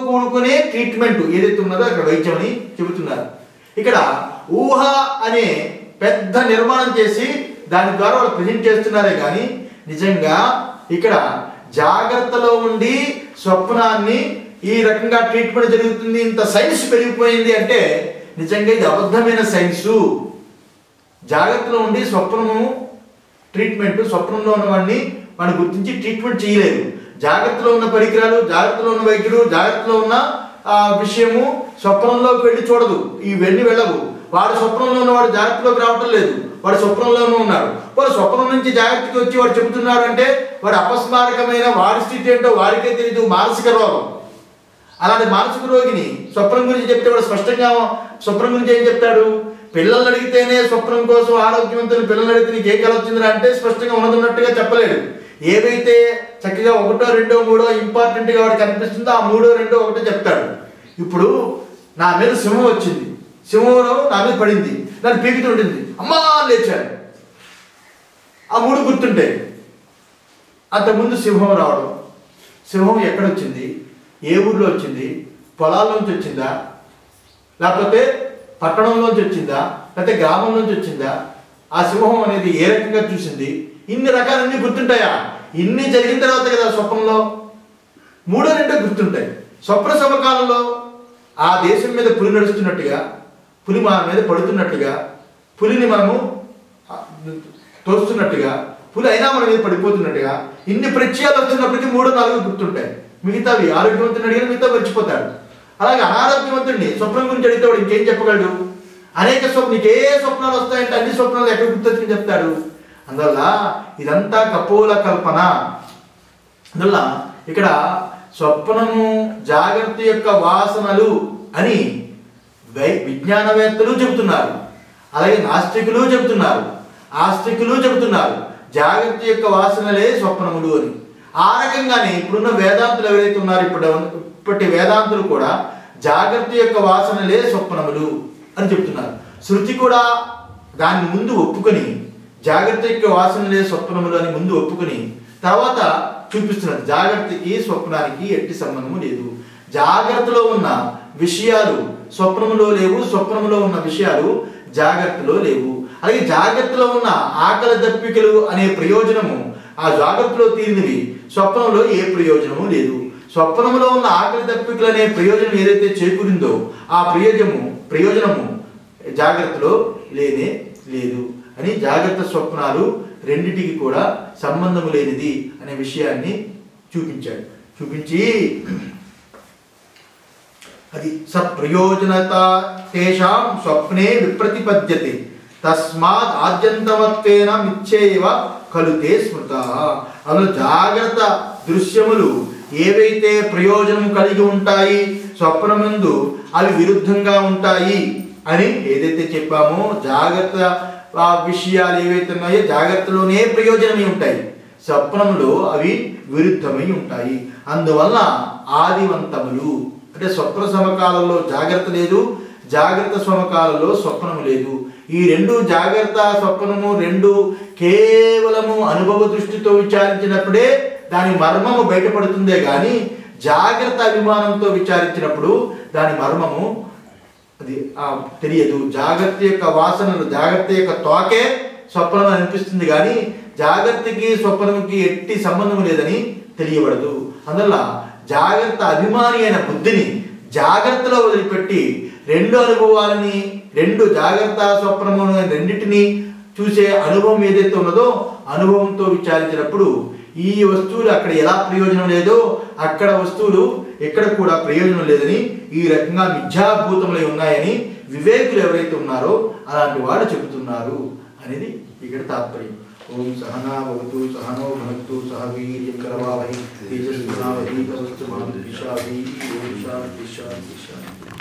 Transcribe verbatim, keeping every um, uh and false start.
కూడుకునే treatment ఏదైతే ఉన్నదో అక్కడ వైద్యం అని చెబుతున్నారు. ఇక్కడ ఊహ అనే పెద్ద నిర్మాణం చేసి దాని ద్వారా వాళ్ళు ప్రజెంట్ చేస్తున్నారే కానీ నిజంగా ఇక్కడ జాగ్రత్తలో ఉండి స్వప్నాన్ని ఈ రకంగా ట్రీట్మెంట్ జరుగుతుంది, ఇంత సైన్స్ పెరిగిపోయింది అంటే నిజంగా ఇది అబద్ధమైన సైన్సు. జాగ్రత్తలో ఉండి స్వప్నము ట్రీట్మెంట్, స్వప్నంలో ఉన్నవాడిని వాడిని గుర్తించి ట్రీట్మెంట్ చేయలేదు. జాగ్రత్తలో ఉన్న పరికరాలు, జాగ్రత్తలో ఉన్న వైద్యుడు, జాగ్రత్తలో ఉన్న విషయము స్వప్నంలోకి వెళ్ళి చూడదు, ఇవన్నీ వెళ్ళవు. వాడు స్వప్నంలో ఉన్నవాడు జాగ్రత్తలోకి రావటం లేదు, వాడు స్వప్నంలోనూ ఉన్నాడు. వాడు స్వప్నం నుంచి జాగ్రత్తకి వచ్చి వాడు చెబుతున్నాడు అంటే వాడు అపస్మారకమైన వాడి స్థితి ఏంటో వాడికే తెలియదు, మానసిక రోగం. అలాంటి మానసిక రోగిని స్వప్నం గురించి చెప్తే వాడు స్పష్టంగా స్వప్నం గురించి ఏం చెప్తాడు? పిల్లల్ని అడిగితేనే స్వప్నం కోసం ఆరోగ్యవంతులు పిల్లల్ని అడిగితే నీకు ఏ కళ వచ్చిందిరా అంటే స్పష్టంగా ఉన్నట్టుగా చెప్పలేడు. ఏవైతే చక్కగా ఒకటో రెండో మూడో ఇంపార్టెంట్గా వాడికి అనిపిస్తుందో ఆ మూడో రెండో ఒకటో చెప్తాడు. ఇప్పుడు నా మీద సింహం వచ్చింది, సింహం నా మీద పడింది, నన్ను పీకుతుంటుంది, అమ్మా లేచాను, ఆ మూడు గుర్తుంటాయి. అంతకుముందు సింహం రావడం, సింహం ఎక్కడొచ్చింది, ఏ ఊర్లో వచ్చింది, పొలాల్లోంచి వచ్చిందా, లేకపోతే పట్టణంలోంచి వచ్చిందా, లేకపోతే గ్రామంలోంచి వచ్చిందా, ఆ సింహం అనేది ఏ రకంగా చూసింది, ఇన్ని రకాలన్నీ గుర్తుంటాయా? ఇన్ని జరిగిన తర్వాత కదా స్వప్నంలో మూడో రెండో గుర్తుంటాయి. స్వప్న సమకాలంలో ఆ దేశం మీద పులి నడుస్తున్నట్టుగా, పులి మన మీద పడుతున్నట్టుగా, పులిని మనము తోస్తున్నట్టుగా, పులి అయినా మన మీద పడిపోతున్నట్టుగా ఇన్ని పరిచయాలు వస్తున్నప్పటికీ మూడో నాలుగు గుర్తుంటాయి. మిగతావి ఆరోగ్యవంతుని అడిగిన మిగతా మర్చిపోతాడు. అలాగే అనారోగ్యవంతుడిని స్వప్నం గురించి అడిగితే వాడు ఇంకేం చెప్పగలడు? అనేక స్వప్న నీకు ఏ స్వప్నాలు వస్తాయంటే అన్ని స్వప్నాలు ఎక్కడ గుర్తొచ్చి చెప్తాడు. అందువల్ల ఇదంతా కపోల కల్పన. అందువల్ల ఇక్కడ స్వప్నము జాగ్రత్త యొక్క వాసనలు అని వై విజ్ఞానవేత్తలు చెబుతున్నారు, అలాగే నాస్తికులు చెబుతున్నారు, ఆస్తికులు చెబుతున్నారు జాగ్రత్త యొక్క వాసనలే స్వప్నములు అని. ఆ రకంగానే ఇప్పుడున్న వేదాంతులు ఎవరైతే ఉన్నారో ఇప్పుడు ఇప్పటి వేదాంతులు కూడా జాగ్రత్త యొక్క వాసనలే స్వప్నములు అని చెప్తున్నారు. శృతి కూడా దాన్ని ముందు ఒప్పుకొని జాగ్రత్త యొక్క వాసనలే స్వప్నములు అని ముందు ఒప్పుకొని తర్వాత చూపిస్తున్నారు. జాగ్రత్తకి స్వప్నానికి ఎట్టి సంబంధము లేదు. జాగ్రత్తలో ఉన్న విషయాలు స్వప్నములో లేవు, స్వప్నములో ఉన్న విషయాలు జాగ్రత్తలో లేవు. అలాగే జాగ్రత్తలో ఉన్న ఆకలి దప్పికలు అనే ప్రయోజనము ఆ జాగ్రత్తలో తీరినవి స్వప్నంలో ఏ ప్రయోజనము లేదు. స్వప్నములో ఉన్న ఆకలి దప్పికలు అనే ప్రయోజనం ఏదైతే చేకూరిందో ఆ ప్రయోజనము ప్రయోజనము జాగ్రత్తలో లేనే లేదు అని జాగ్రత్త స్వప్నాలు రెండిటికి కూడా సంబంధము లేనిది అనే విషయాన్ని చూపించాడు. చూపించి అది సప్రయోజనత తేషాం స్వప్నే విప్రతిపద్యతే తస్మాత్ ఆద్యంతవత్వేన మిథ్యేవ కలుతే స్మృత. అందులో జాగ్రత్త దృశ్యములు ఏవైతే ప్రయోజనం కలిగి ఉంటాయి స్వప్నమందు అవి విరుద్ధంగా ఉంటాయి అని ఏదైతే చెప్పామో జాగ్రత్త విషయాలు ఏవైతే ఉన్నాయో జాగ్రత్తలోనే ప్రయోజనమై ఉంటాయి, స్వప్నంలో అవి విరుద్ధమై ఉంటాయి. అందువల్ల ఆదివంతములు అంటే స్వప్న సమకాలంలో జాగ్రత్త లేదు, జాగ్రత్త సమకాలంలో స్వప్నము లేదు. ఈ రెండు జాగ్రత్త స్వప్నము రెండు కేవలము అనుభవ దృష్టితో విచారించినప్పుడే దాని మర్మము బయటపడుతుందే కానీ జాగ్రత్త అభిమానంతో విచారించినప్పుడు దాని మర్మము అది తెలియదు. జాగ్రత్త యొక్క వాసనలు జాగ్రత్త యొక్క తోకే స్వప్నం అనిపిస్తుంది కానీ జాగ్రత్తకి స్వప్నంకి ఎట్టి సంబంధం లేదని తెలియబడదు. అందువల్ల జాగ్రత్త అభిమాని అయిన బుద్ధిని జాగ్రత్తలో వదిలిపెట్టి రెండు అనుభవాలని రెండు జాగ్రత్త స్వప్నము రెండింటినీ చూసే అనుభవం ఏదైతే ఉన్నదో అనుభవంతో విచారించినప్పుడు ఈ వస్తువులు అక్కడ ఎలా ప్రయోజనం లేదో అక్కడ వస్తువులు ఎక్కడ కూడా ప్రయోజనం లేదని ఈ రకంగా మిథ్యాభూతములై ఉన్నాయని వివేకులు ఎవరైతే ఉన్నారో అలాంటి వాళ్ళు చెబుతున్నారు అనేది ఇక్కడ తాత్పర్యం. ఓం సహనా భవతు సహనో భునక్తు సహ వీర్యం కరవావహై తేజస్వినావధీతమస్తు మా ద్విషాభి ఓం శాంతి శాంతి శాంతి.